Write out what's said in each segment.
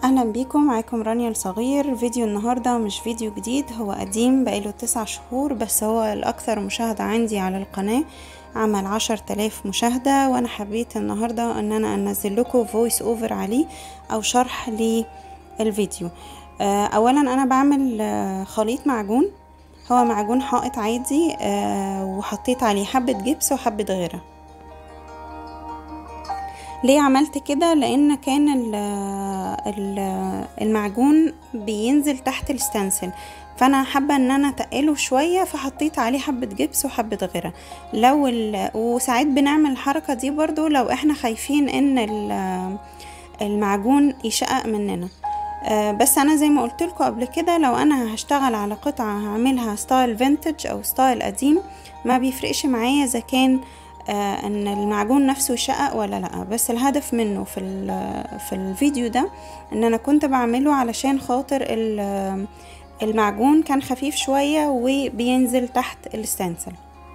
اهلا بيكم، معاكم رانيا الصغير. فيديو النهاردة مش فيديو جديد، هو قديم بقاله 9 شهور، بس هو الاكثر مشاهدة عندي على القناة، عمل 10,000 مشاهدة. وانا حبيت النهاردة ان انا انزل لكم فويس اوفر عليه او شرح للفيديو. اولا انا بعمل خليط معجون، هو معجون حائط عادي، وحطيت عليه حبة جبس وحبة غيره. ليه عملت كده؟ لان كان المعجون بينزل تحت الستانسل، فانا حابه ان انا اتقله شويه، فحطيت عليه حبه جبس وحبه غيره. وساعات بنعمل الحركه دي برضو لو احنا خايفين ان المعجون يشقق مننا. بس انا زي ما قلت لكم قبل كده، لو انا هشتغل على قطعه هعملها ستايل فينتج او ستايل قديم، ما بيفرقش معايا اذا كان ان المعجون نفسه يشقق ولا لا. بس الهدف منه في الفيديو ده ان انا كنت بعمله علشان خاطر المعجون كان خفيف شوية وبينزل تحت الستانسل.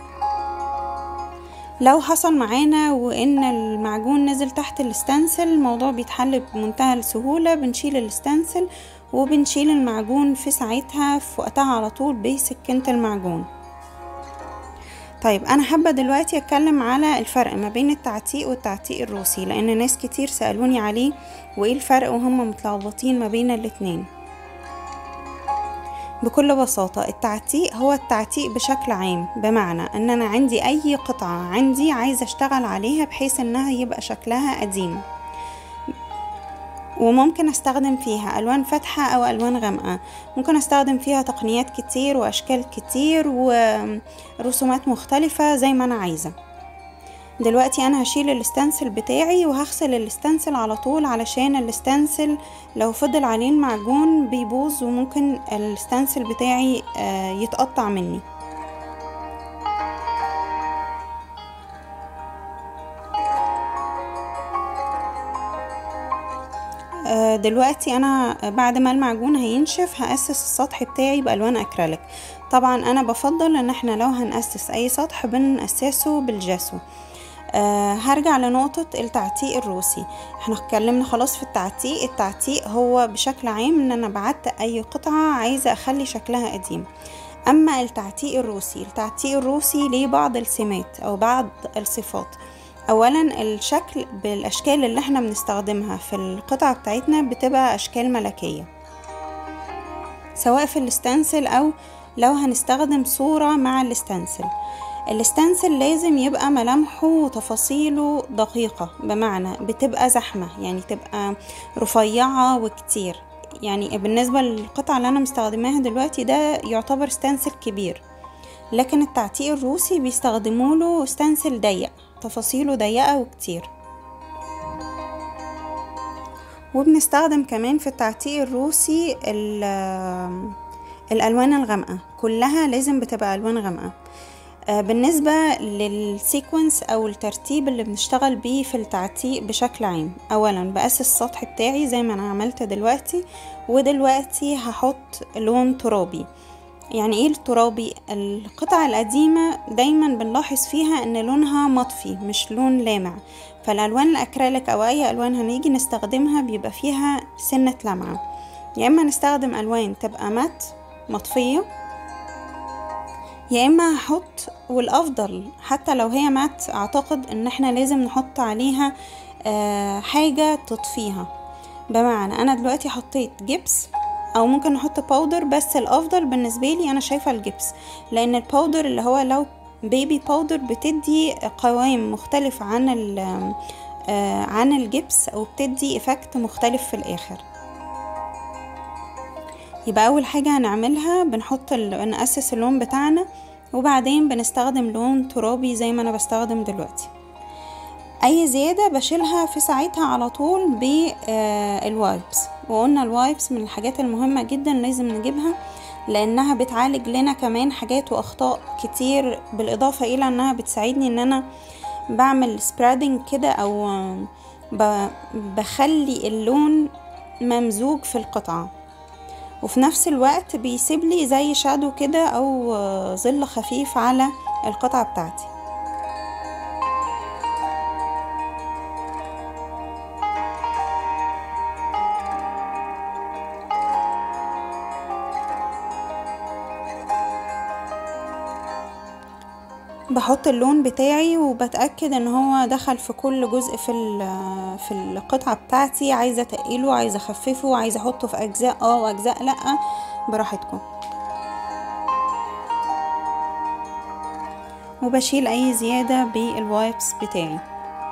لو حصل معانا وان المعجون نزل تحت الستانسل، الموضوع بيتحل بمنتهى السهولة. بنشيل الستانسل وبنشيل المعجون في ساعتها، في وقتها على طول بسكينة المعجون. طيب انا حابة دلوقتي اتكلم على الفرق ما بين التعتيق والتعتيق الروسي، لان ناس كتير سألوني عليه وايه الفرق وهم متلخبطين ما بين الاتنين. بكل بساطة، التعتيق هو التعتيق بشكل عام، بمعنى ان انا عندي اي قطعة عندي عايزة اشتغل عليها بحيث انها يبقى شكلها قديم، وممكن استخدم فيها الوان فاتحة او الوان غامقة، ممكن استخدم فيها تقنيات كتير واشكال كتير ورسومات مختلفة زي ما انا عايزة. دلوقتي انا هشيل الستانسل بتاعي وهغسل الستانسل على طول، علشان الستانسل لو فضل عليه المعجون بيبوظ وممكن الستانسل بتاعي يتقطع مني. دلوقتي انا بعد ما المعجون هينشف هأسس السطح بتاعي بألوان اكريليك. طبعا انا بفضل ان احنا لو هنأسس اي سطح بنأسسه بالجاسو. هرجع لنقطة التعتيق الروسي. احنا اتكلمنا خلاص في التعتيق هو بشكل عام ان انا بعتق اي قطعة عايزة اخلي شكلها قديم. اما التعتيق الروسي ليه بعض السمات او بعض الصفات. اولا، الشكل بالاشكال اللي احنا بنستخدمها في القطعة بتاعتنا بتبقى اشكال ملكية، سواء في الستانسل او لو هنستخدم صورة مع الستانسل لازم يبقى ملامحه وتفاصيله دقيقة، بمعنى بتبقى زحمة، يعني تبقى رفيعة وكتير. يعني بالنسبة للقطعة اللي انا مستخدماها دلوقتي ده يعتبر ستانسل كبير، لكن التعتيق الروسي بيستخدموا له ستانسل ضيق، تفاصيله ضيقة وكتير. وبنستخدم كمان في التعتيق الروسي الالوان الغامقة، كلها لازم بتبقى الوان غامقة. بالنسبة للسيكونس او الترتيب اللي بنشتغل بيه في التعتيق بشكل عام، اولا بأسس السطح بتاعي زي ما انا عملت دلوقتي، ودلوقتي هحط لون ترابي. يعني ايه الترابي؟ القطع القديمة دايما بنلاحظ فيها ان لونها مطفي مش لون لامع، فالالوان الاكريليك او اي الوان هنيجي نستخدمها بيبقى فيها سنة لمعة. يا اما نستخدم الوان تبقى مات مطفية، يا اما هحط، والافضل حتى لو هي مات اعتقد ان احنا لازم نحط عليها حاجة تطفيها. بمعنى انا دلوقتي حطيت جبس او ممكن نحط باودر، بس الافضل بالنسبة لي انا شايفة الجبس، لان الباودر اللي هو لو بيبي باودر بتدي قوام مختلف عن الجبس، او بتدي افكت مختلف في الاخر. يبقى اول حاجة هنعملها نأسس اللون بتاعنا، وبعدين بنستخدم لون ترابي زي ما انا بستخدم دلوقتي. اي زيادة بشيلها في ساعتها على طول بالوايبس. وقلنا الوايبس من الحاجات المهمة جدا لازم نجيبها، لانها بتعالج لنا كمان حاجات واخطاء كتير، بالاضافة الى انها بتساعدني ان انا بعمل سبريدنج كده، او بخلي اللون ممزوج في القطعة، وفي نفس الوقت بيسيب لي زي شادو كده او ظل خفيف على القطعة بتاعتي. بحط اللون بتاعي وبتأكد ان هو دخل في كل جزء في القطعة بتاعتي. عايزة اتقله، عايزة اخففه، عايزة احطه في اجزاء واجزاء لا، براحتكم. وبشيل اي زيادة بالوايبس بتاعي.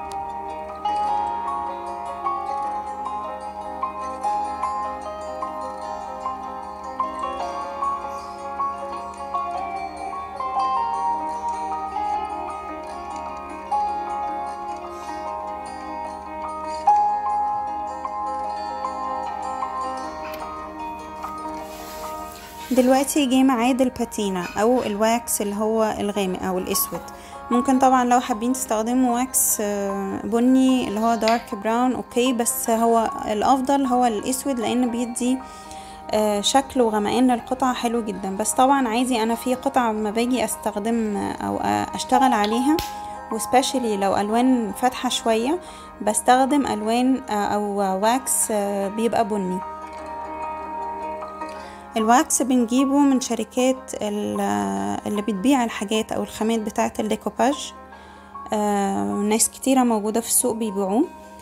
دلوقتي جه ميعاد الباتينا او الواكس اللي هو الغامق او الاسود. ممكن طبعا لو حابين تستخدموا واكس بني اللي هو دارك براون اوكي، بس هو الافضل هو الاسود لان بيدي شكل وغمقان للقطعة حلو جدا. بس طبعا عادي، انا في قطعة ما باجي استخدم او اشتغل عليها وسبيشالي لو الوان فاتحة شوية بستخدم الوان او واكس بيبقى بني. الواكس بنجيبه من شركات اللي بتبيع الحاجات او الخامات بتاعه الديكوباج. ناس كتيرة موجودة في السوق بيبيعوه.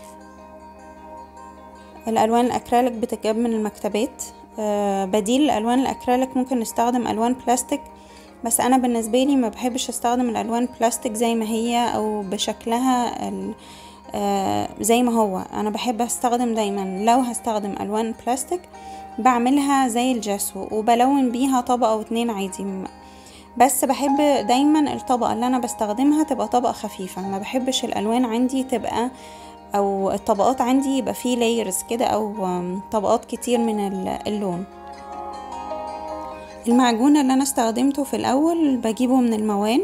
الالوان الاكريليك بتتجاب من المكتبات. بديل الالوان الاكريليك ممكن نستخدم الوان بلاستيك، بس انا بالنسبة لي ما بحبش استخدم الالوان بلاستيك زي ما هي او بشكلها زي ما هو. انا بحب استخدم دايما لو هستخدم الوان بلاستيك بعملها زي الجاسو وبلون بيها طبقة او 2 عادي. بس بحب دايما الطبقة اللي انا بستخدمها تبقى طبقة خفيفة. ما بحبش الالوان عندي تبقى او الطبقات عندي يبقى فيه لايرز كده او طبقات كتير من اللون. المعجون اللي انا استخدمته في الاول بجيبه من الموان.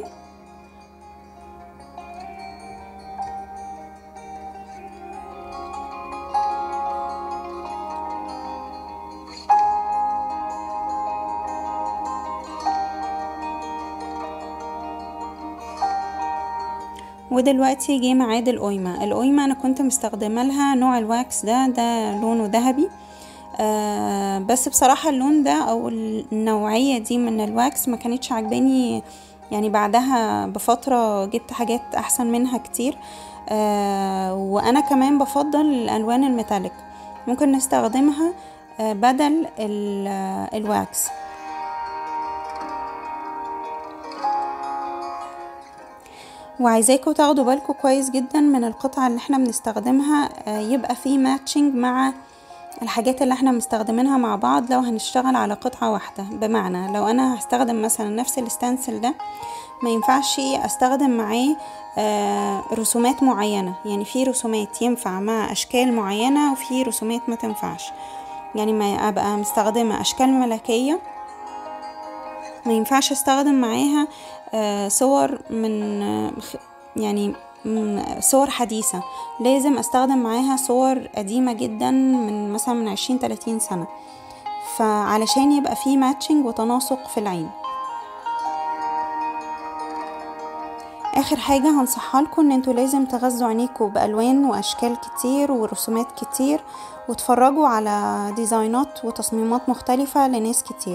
ودلوقتي جه ميعاد القيمة. القيمة انا كنت مستخدمه لها نوع الواكس ده لونه ذهبي. بس بصراحة اللون ده او النوعية دي من الواكس ما كانتش عجباني، يعني بعدها بفترة جبت حاجات احسن منها كتير. وانا كمان بفضل الالوان الميتاليك، ممكن نستخدمها بدل الواكس. وعايزاكم تاخدوا بالكم كويس جدا من القطعة اللي احنا بنستخدمها، يبقى فيه ماتشنج مع الحاجات اللي احنا مستخدمينها مع بعض لو هنشتغل على قطعة واحدة. بمعنى لو انا هستخدم مثلا نفس الستانسل ده ما ينفعش استخدم معاه رسومات معينة. يعني في رسومات ينفع مع اشكال معينة وفي رسومات ما تنفعش. يعني ما ابقى مستخدمة اشكال ملكية ما ينفعش استخدم معاها صور من يعني صور حديثة. لازم استخدم معاها صور قديمة جدا من مثلا من 20-30 سنة، فعلشان يبقى فيه ماتشنج وتناسق في العين. اخر حاجة هنصحها لكم ان انتوا لازم تغذوا عينيكم بالوان واشكال كتير ورسومات كتير، وتفرجوا على ديزاينات وتصميمات مختلفة لناس كتير.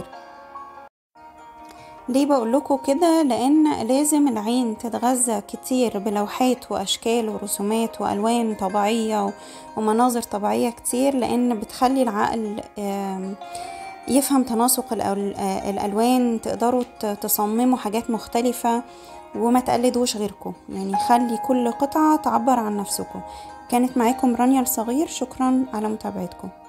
ليه بقول لكم كده؟ لان لازم العين تتغذى كتير بلوحات واشكال ورسومات والوان طبيعية ومناظر طبيعية كتير، لان بتخلي العقل يفهم تناسق الالوان. تقدروا تصمموا حاجات مختلفة وما تقلدوش غيركم، يعني خلي كل قطعة تعبر عن نفسكم. كانت معاكم رانيا الصغير، شكرا على متابعتكم.